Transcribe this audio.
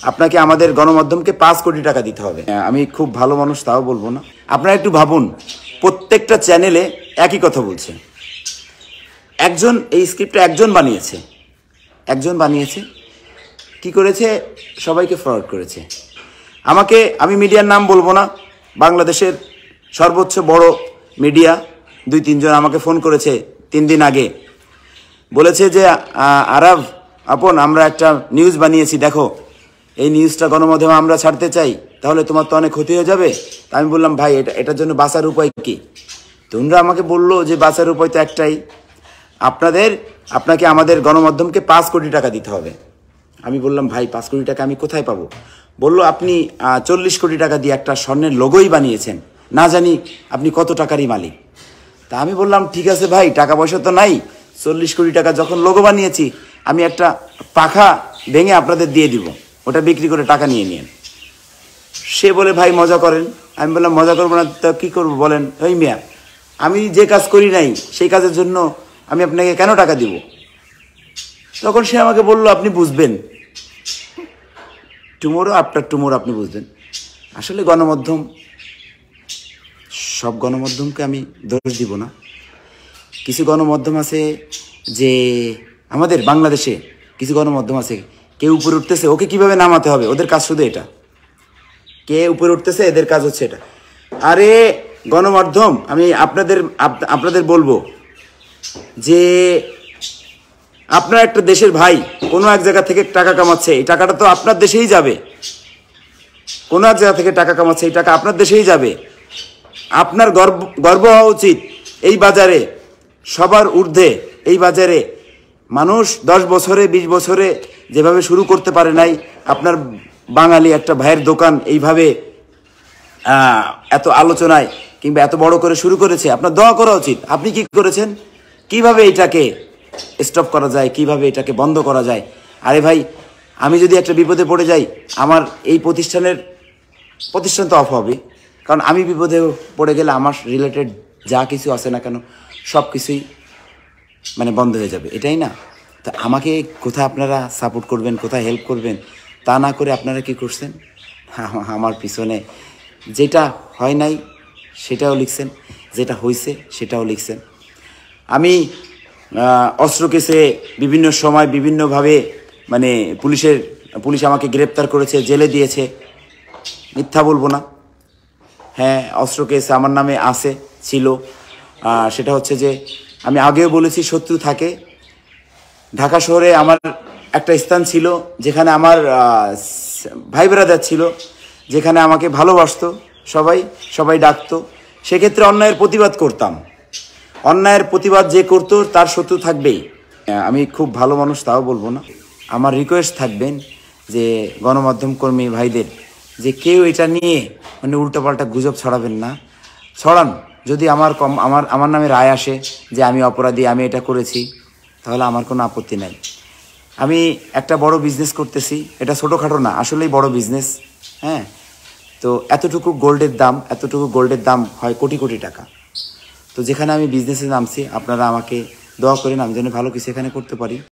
আপনাকে আমাদের গণমাধ্যমকে 5 কোটি টাকা দিতে হবে। আমি খুব ভালো মানুষ তাও বলবো না। আপনারা একটু ভাবুন, প্রত্যেকটা চ্যানেলে একই কথা বলছে। একজন এই স্ক্রিপ্টটা একজন বানিয়েছে কি করেছে, সবাইকে ফরওয়ার্ড করেছে। আমি মিডিয়ার নাম বলবো না, বাংলাদেশের সর্বোচ্চ বড় মিডিয়া 2-3 জন আমাকে ফোন করেছে 3 দিন আগে, বলেছে যে আরাভ আপন, আমরা একটা নিউজ বানিয়েছি, দেখো এই নিউজটা গণমাধ্যমে আমরা ছাড়তে চাই, তাহলে তোমার তো অনেক ক্ষতি হয়ে যাবে। তা আমি বললাম, ভাই এটার জন্য বাঁচার উপায় কি? তোমরা আমাকে বললো যে বাঁচার উপায় তো একটাই, আপনাকে আমাদের গণমাধ্যমকে 5 কোটি টাকা দিতে হবে। আমি বললাম, ভাই 5 কোটি টাকা আমি কোথায় পাবো? বললো, আপনি 40 কোটি টাকা দিয়ে একটা স্বর্ণের লোগোই বানিয়েছেন, না জানি আপনি কত টাকারই মালিক। তা আমি বললাম, ঠিক আছে ভাই, টাকা পয়সা তো নাই, 40 কোটি টাকা যখন লোগো বানিয়েছি, আমি একটা পাখা ভেঙে আপনাদের দিয়ে দিব, ওটা বিক্রি করে টাকা নিয়ে নিন। সে বলে, ভাই মজা করেন। আমি বললাম, মজা করবো না তা কী করবো বলেন? ওই মিয়া, আমি যে কাজ করি নাই সেই কাজের জন্য আমি আপনাকে কেন টাকা দিব? তখন সে আমাকে বলল, আপনি বুঝবেন, টুমোরো আফটার টুমোরো আপনি বুঝবেন। আসলে গণমাধ্যম, সব গণমাধ্যমকে আমি দোষ দিব না। কিছু গণমাধ্যম আছে যে আমাদের বাংলাদেশে কিছু গণমাধ্যম আছে, কেউ উপরে উঠতেছে, ওকে কিভাবে নামাতে হবে, ওদের কাজ শুধু এটা। কে উপরে উঠতেছে, এদের কাজ হচ্ছে এটা। আরে গণমাধ্যম, আমি আপনাদের বলবো যে আপনার একটা দেশের ভাই কোনো এক জায়গা থেকে টাকা কামাচ্ছে, এই টাকাটা তো আপনার দেশেই যাবে। কোনো এক জায়গা থেকে টাকা কামাচ্ছে, এই টাকা আপনার দেশেই যাবে। আপনার গর্ব হওয়া উচিত। এই বাজারে সবার ঊর্ধ্বে, এই বাজারে মানুষ 10 বছরে 20 বছরে যেভাবে শুরু করতে পারে নাই, আপনার বাঙালি একটা ভাইয়ের দোকান এইভাবে এত আলোচনায় কিংবা এত বড় করে শুরু করেছে। আপনার দোয়া করা উচিত। আপনি কি করেছেন? কিভাবে এটাকে স্টপ করা যায়, কিভাবে এটাকে বন্ধ করা যায়? আরে ভাই, আমি যদি একটা বিপদে পড়ে যাই, আমার এই প্রতিষ্ঠান তো অফ হবে, কারণ আমি বিপদে পড়ে গেলে আমার রিলেটেড যা কিছু আছে না কেন সব কিছুই মানে বন্ধ হয়ে যাবে, এটাই না? তো আমাকে কোথায় আপনারা সাপোর্ট করবেন, কোথায় হেল্প করবেন, তা না করে আপনারা কি করছেন? আমার পিছনে যেটা হয় নাই সেটাও লিখছেন, যেটা হয়েছে সেটাও লিখছেন। আমি অস্ত্র কেসে বিভিন্ন সময় বিভিন্নভাবে মানে পুলিশ আমাকে গ্রেপ্তার করেছে, জেলে দিয়েছে, মিথ্যা বলবো না। হ্যাঁ, অস্ত্র কেস আমার নামে ছিল। সেটা হচ্ছে যে আমি আগেও বলেছি, শত্রু থাকে। ঢাকা শহরে আমার একটা স্থান ছিল যেখানে আমার ভাই ব্রাদার ছিল, যেখানে আমাকে ভালোবাসতো সবাই ডাকতো। সেক্ষেত্রে অন্যায়ের প্রতিবাদ করতাম। অন্যায়ের প্রতিবাদ যে করতো তার শত্রু থাকবেই। আমি খুব ভালো মানুষ তাও বলবো না। আমার রিকোয়েস্ট থাকবেন যে গণমাধ্যম কর্মী ভাইদের, যে কেউ এটা নিয়ে মানে উল্টোপাল্টা গুজব ছড়াবেন না। ছড়ান, যদি আমার নামে রায় আসে যে আমি অপরাধী, আমি এটা করেছি, তাহলে আমার কোনো আপত্তি নাই। আমি একটা বড় বিজনেস করতেছি, এটা ছোটোখাটো না, আসলেই বড় বিজনেস। হ্যাঁ, তো এতটুকু গোল্ডের দাম হয় কোটি কোটি টাকা। তো যেখানে আমি বিজনেসে নামছি, আপনারা আমাকে দোয়া করেন আমি যেন ভালো কিছু এখানে করতে পারি।